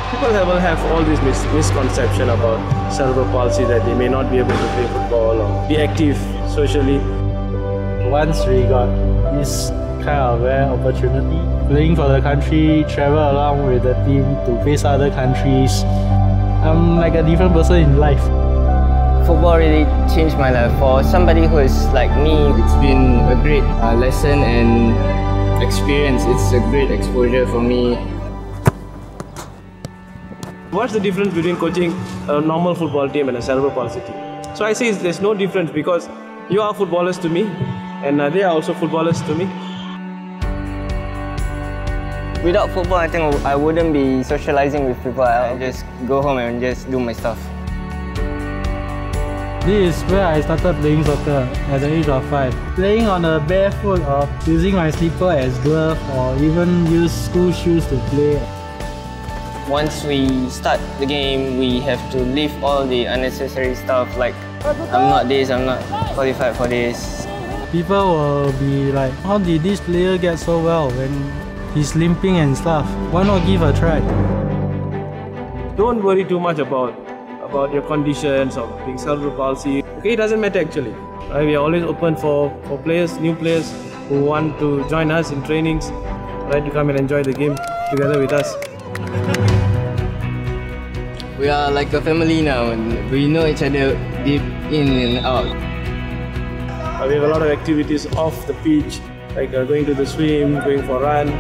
People will have all this misconception about cerebral palsy, that they may not be able to play football or be active socially. Once we got this kind of rare opportunity, playing for the country, travel along with the team to face other countries, I'm like a different person in life. Football really changed my life. For somebody who is like me, it's been a great lesson and experience. It's a great exposure for me. What's the difference between coaching a normal football team and a cerebral palsy team? So I say there's no difference, because you are footballers to me and they are also footballers to me. Without football, I think I wouldn't be socializing with people. I'll just go home and just do my stuff. This is where I started playing soccer at the age of 5. Playing on a barefoot or using my slipper as glove or even use school shoes to play. Once we start the game, we have to leave all the unnecessary stuff like I'm not this, I'm not qualified for this. People will be like, how did this player get so well when he's limping and stuff? Why not give a try? Don't worry too much about your conditions or being cerebral palsy. Okay, it doesn't matter actually. We are always open for players, new players who want to join us in trainings, right, to come and enjoy the game together with us. We are like a family now, and we know each other deep in and out. We have a lot of activities off the pitch, like going to the swim, going for a run.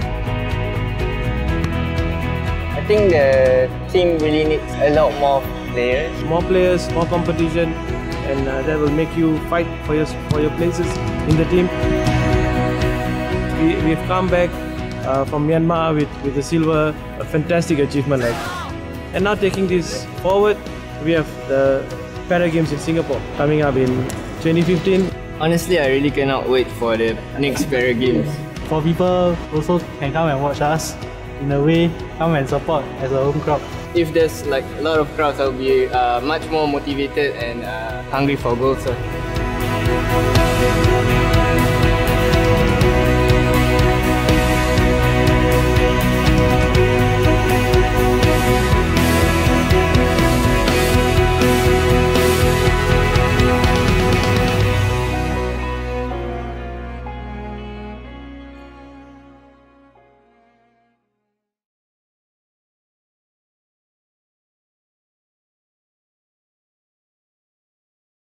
I think the team really needs a lot more players. More players, more competition, and that will make you fight for your places in the team. We've come back from Myanmar with the silver, a fantastic achievement. And now taking this forward, we have the Para Games in Singapore coming up in 2015. Honestly, I really cannot wait for the next Para Games. For people also can come and watch us, in a way, come and support as a home crowd. If there's like a lot of crowds, I'll be much more motivated and hungry for goals.